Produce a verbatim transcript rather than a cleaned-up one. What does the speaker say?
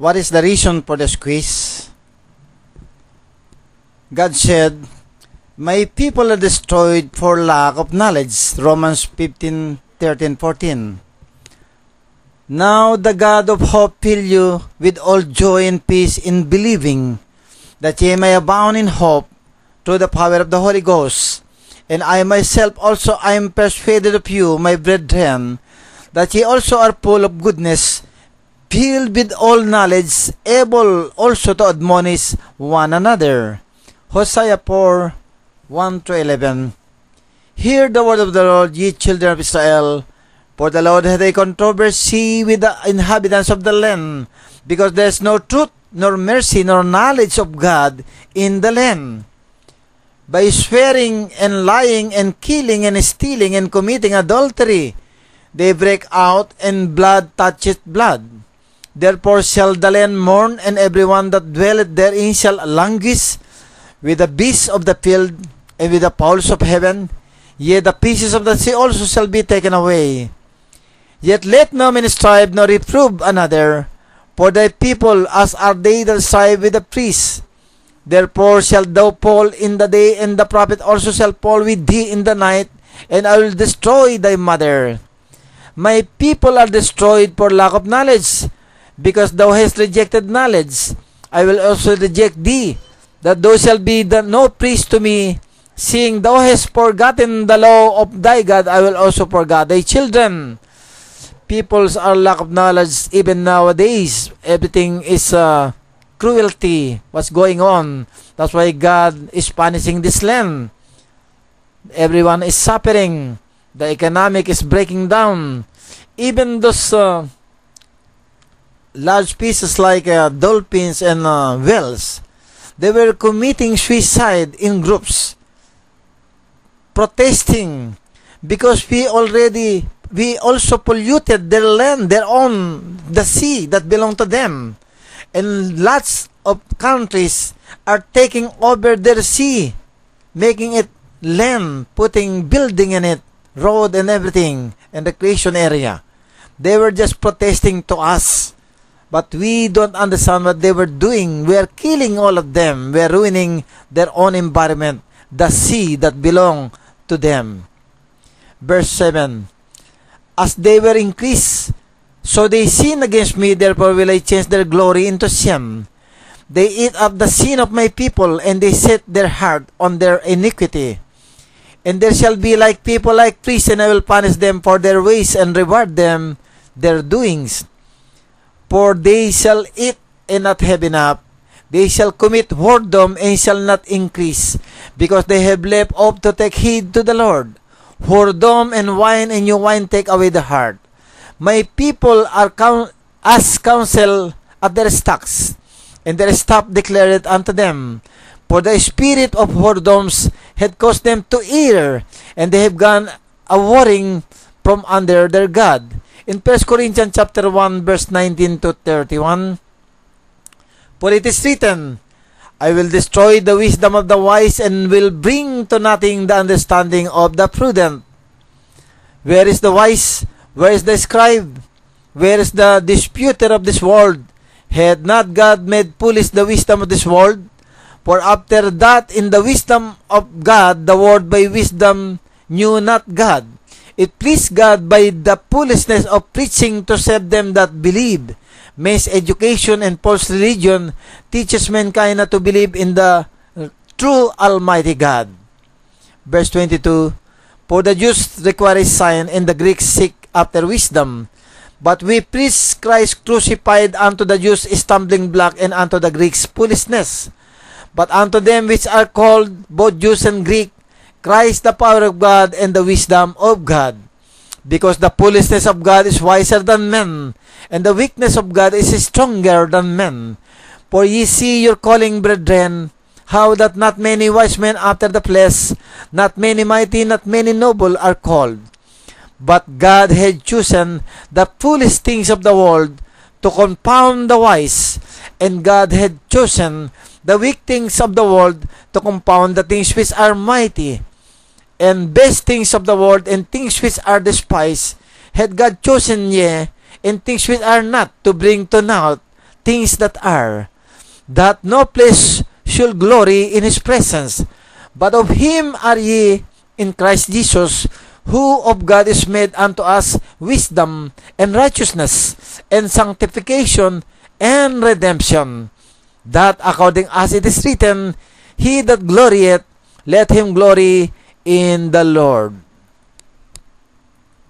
What is the reason for this quiz? God said, "My people are destroyed for lack of knowledge." Romans fifteen, thirteen, fourteen. Now the God of hope fill you with all joy and peace in believing, that ye may abound in hope through the power of the Holy Ghost. And I myself also I am persuaded of you, my brethren, that ye also are full of goodness, filled with all knowledge, able also to admonish one another. Hosea four, one to eleven. Hear the word of the Lord, ye children of Israel. For the Lord hath a controversy with the inhabitants of the land, because there is no truth, nor mercy, nor knowledge of God in the land. By swearing and lying and killing and stealing and committing adultery, they break out, and blood toucheth blood. Therefore shall the land mourn, and every one that dwelleth therein shall languish, with the beasts of the field, and with the fowls of heaven. Yea, the pieces of the sea also shall be taken away. Yet let no man strive, nor reprove another, for thy people as are they that strive with the priests. Therefore shalt thou fall in the day, and the prophet also shall fall with thee in the night, and I will destroy thy mother. My people are destroyed for lack of knowledge, because thou hast rejected knowledge. I will also reject thee, that thou shalt be the no priest to me. Seeing thou hast forgotten the law of thy God, I will also forget thy children. Peoples are lack of knowledge even nowadays. Everything is uh, cruelty. What's going on? That's why God is punishing this land. Everyone is suffering. The economic is breaking down. Even those uh, large pieces like uh, dolphins and uh, whales, they were committing suicide in groups, protesting, because we already we also polluted their land, their own, the sea that belonged to them. And lots of countries are taking over their sea, making it land, putting building in it, road and everything, and recreation area. They were just protesting to us, but we don't understand what they were doing. We are killing all of them. We are ruining their own environment, the sea that belonged to them. Verse seven. As they were increased, so they sin against me, therefore will I change their glory into shame. They eat up the sin of my people, and they set their heart on their iniquity. And there shall be like people like priests, and I will punish them for their ways, and reward them their doings. For they shall eat and not have enough. They shall commit whoredom and shall not increase, because they have left off to take heed to the Lord. Whoredom and wine and new wine take away the heart. My people are coun- as counsel at their stocks, and their staff declared unto them. For the spirit of whoredoms had caused them to err, and they have gone a warring from under their God. In First Corinthians chapter one, verse nineteen to thirty-one, for it is written, I will destroy the wisdom of the wise, and will bring to nothing the understanding of the prudent. Where is the wise? Where is the scribe? Where is the disputer of this world? Had not God made foolish the wisdom of this world? For after that, in the wisdom of God, the world by wisdom knew not God. It pleased God by the foolishness of preaching to save them that believe. Men's education and false religion teaches mankind not to believe in the true Almighty God. Verse twenty-two, for the Jews require a sign, and the Greeks seek after wisdom. But we preach Christ crucified, unto the Jews a stumbling block, and unto the Greeks foolishness. But unto them which are called, both Jews and Greek, Christ the power of God and the wisdom of God. Because the foolishness of God is wiser than men, and the weakness of God is stronger than men. For ye see your calling, brethren, how that not many wise men after the flesh, not many mighty, not many noble are called. But God had chosen the foolish things of the world to confound the wise, and God had chosen the weak things of the world to confound the things which are mighty. And best things of the world, and things which are despised, had God chosen, yea, and things which are not, to bring to naught things that are, that no flesh should glory in his presence. But of him are ye in Christ Jesus, who of God is made unto us wisdom and righteousness and sanctification and redemption, that according as it is written, he that glorieth, let him glory in the Lord.